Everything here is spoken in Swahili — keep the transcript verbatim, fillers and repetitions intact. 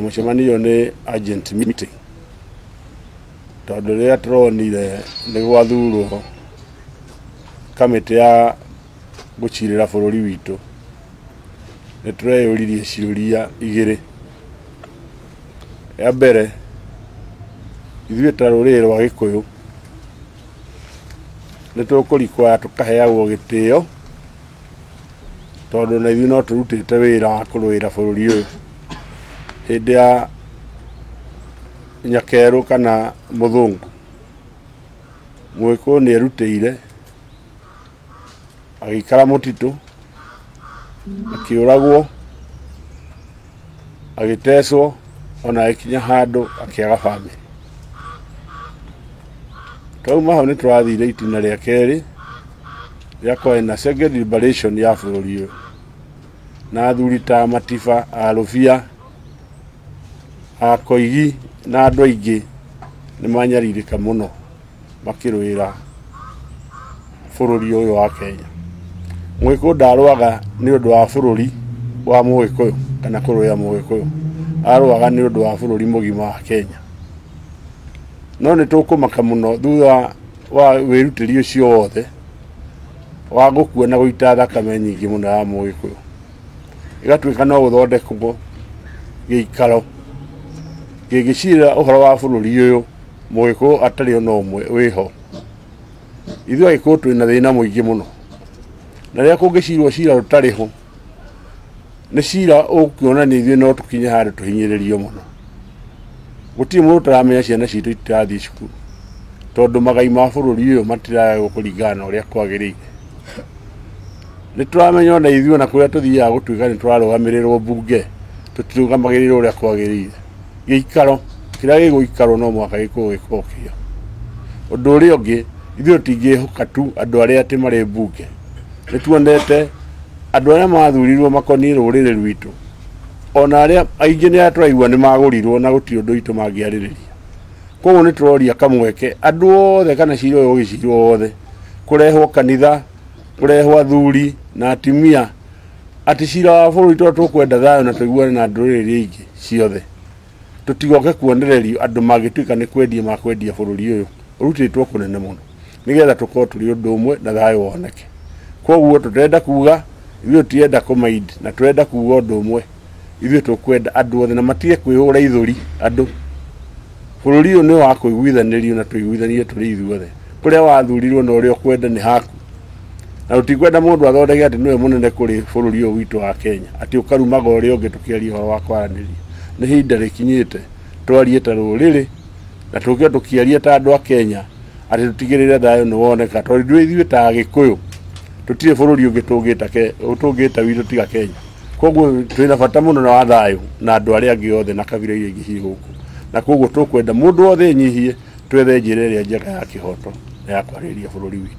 mucemanio ni agent meeting tondu riria turonire ni gwathurwo kamiti ya gucirira bururi witu ni tureyuririe ciuria igiri. Ya mbere, ithuĩ ta rũrĩrĩ rwa Gĩkũyũ nĩ tũkũrikũra tũkaheagwo gĩtĩo tondũ na ithuĩ no tũrutĩte wĩra wa kũrũĩra bũrũri ũyũ. Hĩndĩ ya Nyakerũ kana Mũthũngũ, Mũgĩkũyũ nĩ erutĩire agĩikara mũtitũ, akĩũragwo, agĩtecwo, ona agĩkinya handũ akĩaga bamĩrĩ. Twauma hau nĩ tũrathire itina rĩa kerĩ rĩa kwarĩ na second liberation ya bũrũri ũyũ, na athuri ta Matiba, a Rũbia, a Koigi na andũ aingĩ nĩ manyarirĩka mũno makĩrũĩra bũrũri ũyũ wa Kenya. Mũgĩkũyũ ndarũaga nĩ ũndũ wa bũrũri wa Mũgĩkũyũ kana kũrũĩra Mũgĩkũyũ, arũaga nĩ ũndũ wa bũrũri mũgima wa Kenya. No nĩ tũkũmaka mũno thutha wa wĩrutĩri ũcio wothe wa gũkua na gũita thakame nyingĩ mũno ya Mũgĩkũyũ, ĩgatuĩka no gũthondekwo gĩikaro gĩgĩcirĩra ũhoro wa bũrũri ũyũ, Mũgĩkũyũ atarĩ ona ũmwe wĩho. Ithuĩ Agĩkũyũ twĩna thĩna mũingĩ mũno, na rĩrĩa kũngĩcirwo cira ũtarĩ ho, nĩ cira ũkuona nĩ ithuĩ no tũkinye handũ tũhinyĩrĩrio mũno. Gũtirĩ mũndũ ũtaramenya ciana citũ itirathiĩ cukuru tondũ magai ma bũrũri ũyũ matiragwo kũringana na ũrĩa kwagĩrĩire. Nĩ tũramenya ona ithuĩ ona kũrĩa tũthiaga gũtuĩka nĩ tũrarũgamĩrĩrwo mbunge, tũtirũgamagĩrĩrwo ũrĩa kwagĩrĩire. Gĩikaro kĩrĩa gĩgũikarwo no mũhaka gĩkorwo gĩkorwo kĩo. Ũndũ ũrĩa ũngĩ, ithuĩ tũtingĩhoka tu andũ arĩa atĩ marĩ mbunge. Nĩ tuonete andũ arĩa mathurirwo makoniĩ rũrĩrĩ rwitũ, ona arĩa aingĩ nĩ atũraigua nĩ magũrirwo na gũtirĩ ũndũ witũ mangĩarĩrĩria. Koguo nĩ tũroria kamweke andũ othe kana cira ũyũ ũgĩcirwo wothe, kũrehwo kanitha, kũrehwo athuri na atumia, atĩ cira wa bũrũri tondũ tũkwenda thayũ na tũiguane na ndũrĩrĩ iria ingĩ ciothe. Tũtigoke kuonererio andũ magĩtuĩka nĩ kwendia makwendia bũrũri ũyũ ũrutĩtwo kũnene mũno, nĩgetha tũkorwo tũrĩ ũndũ ũmwe na thayũ woneke. Koguo tũtenda kuga ithuĩ tũtienda kũmaindi na tũrenda kuga ũndũ ũmwe, ithuĩ tũkwenda andũ othe na matige kwĩhũra ithũri andũ. Bũrũri ũyũ nĩ wa kũiguithanĩrio na tũiguithanie tũrĩ ithuothe. Kũrĩa wathurirwo na ũrĩa ũkwenda nĩ haku, na tũtikwenda mũndũ athondeke atĩ nĩwe mũnene kũrĩ bũrũri ũyũ witũ wa Kenya, atĩ ũkarumaga ũrĩa ũngĩ tũkĩaria ũhoro wa kwaranĩria. Nĩ ihinda rĩkinyĩte twarie ta rũrĩrĩ na tũke tũkĩaria ta andũ a Kenya, atĩ tũtigĩrĩre thayũ nĩ woneka, tondũ ithuĩ ta Agĩkũyũ tũtirĩ bũrũri ũngĩ tũngĩta witũ tiga Kenya. Koguo twĩna bata mũno na wa thayũ na andũ arĩa angĩ othe na kabira iria ingĩ ciĩ gũkũ, na koguo tũkwenda mũndũ wothe enyihie, twethe njĩra ĩrĩa njega ya kĩhoto na ya kwarĩrĩria bũrũri witũ.